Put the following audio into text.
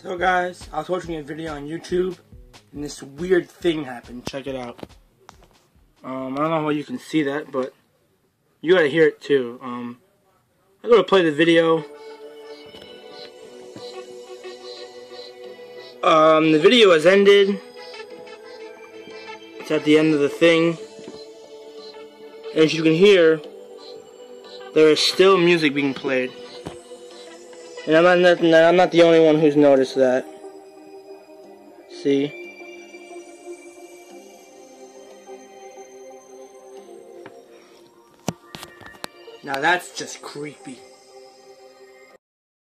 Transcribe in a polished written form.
So guys, I was watching a video on YouTube and this weird thing happened. Check it out. I don't know how you can see that, but you gotta hear it too. I'm gonna play the video. The video has ended. It's at the end of the thing. And as you can hear, there is still music being played. And I'm not the only one who's noticed that. See? Now that's just creepy.